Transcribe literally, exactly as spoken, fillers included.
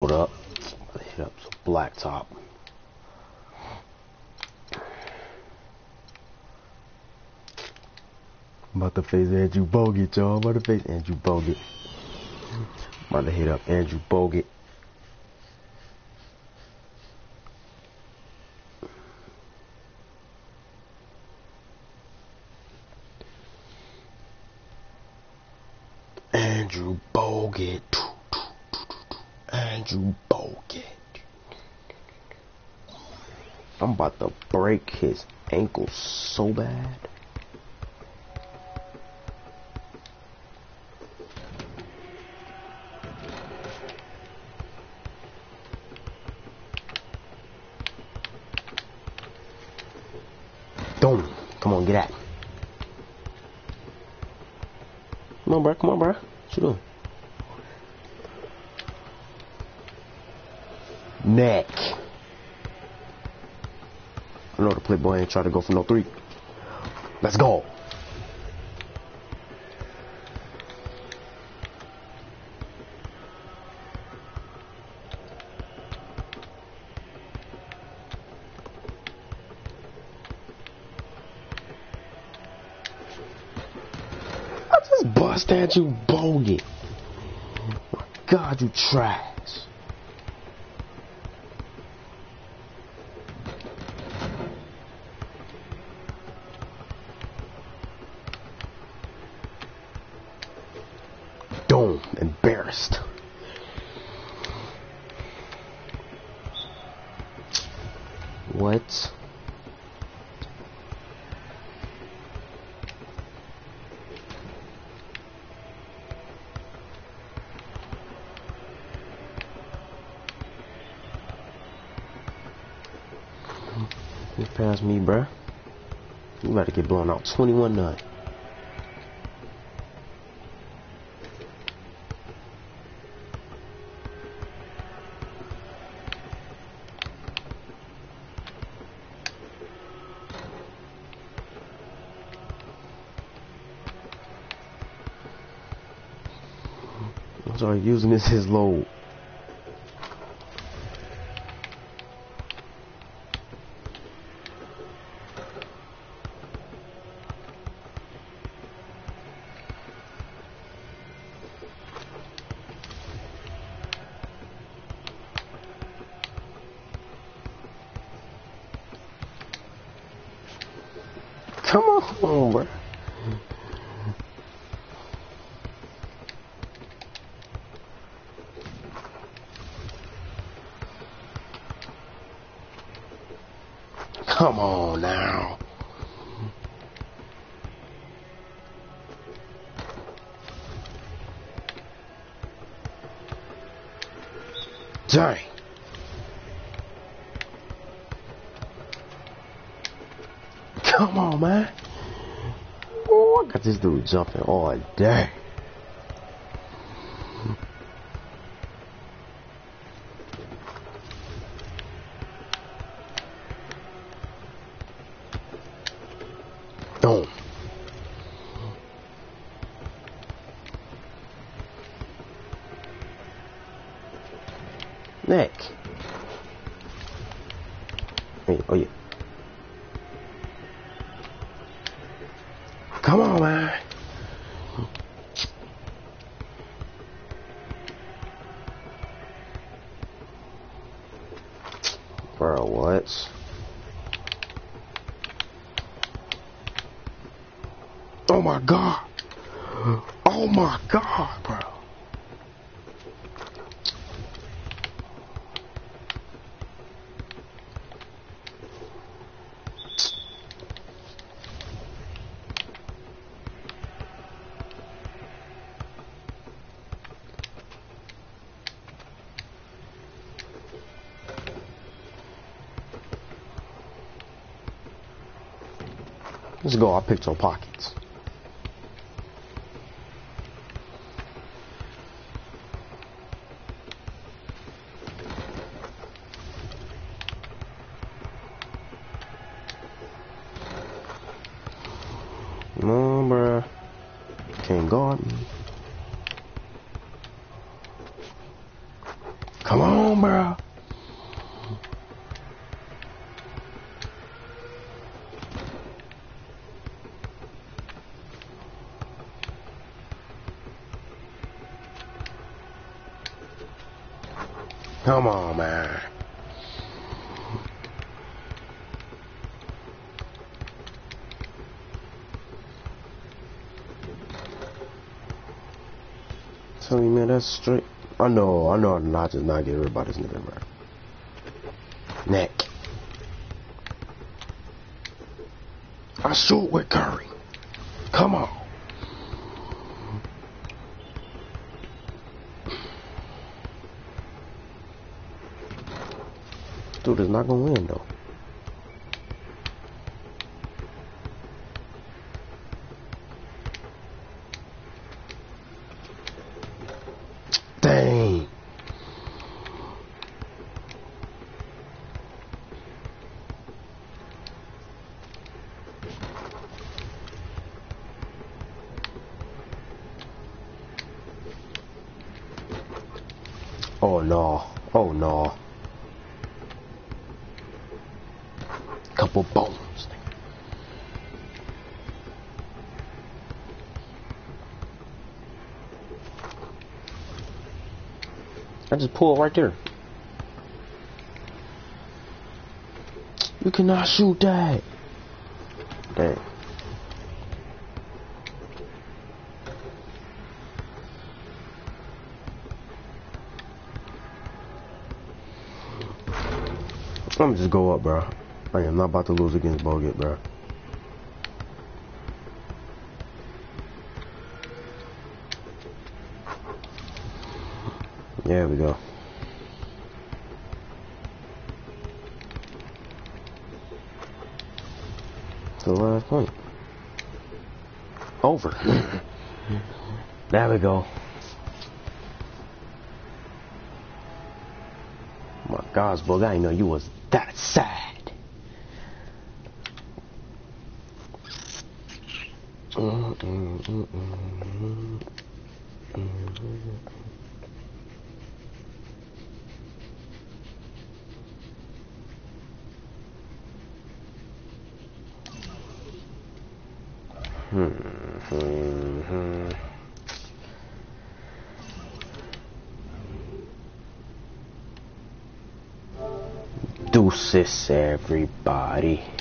Hold up. Hit up some Blacktop. I'm about to face Andrew Bogut, y'all. I'm about to face Andrew Bogut. I'm about to hit up Andrew Bogut. Andrew Bogut. Andrew Bogut. I'm about to break his ankle so bad. Boom. Come on, get at. Come on, bro. Come on, bro. What you doing? Neck. I know the playboy ain't trying to go for no three. Let's go. I just bust at you, Bogut. My God, you trash. Dome, embarrassed. What? You pass me, bruh. You about to get blown out twenty-one nine. I'm sorry, using this as load. Come on, bro. Come on now. Dang. Come on, man. Oh, I got this dude jumping all day. Boom. Neck. Hey, oh yeah. Come on, man. Bro, what? Oh my God. Oh my God, bro. Let's go. I picked some pockets. No, bruh. Can't guard me. Come on. on, bro. Come on, man. Tell me, man, that's straight. I know, I know I'm not just not getting rid of this nigga, bro. Neck. I shoot with Curry. Come on. Dude is not gonna win though. Dang. Oh no. Oh no. Couple bones. I just pulled right there. You cannot shoot that. Dang. I'm just go up, bro. I am not about to lose against Bogut, bro. There we go. The last point. Over. There we go. Oh my gosh, Bogut, I didn't know you was that sad. Mm, mm, mm, mm, mm, mm. Hmm, hmm, hmm. Deuces, everybody.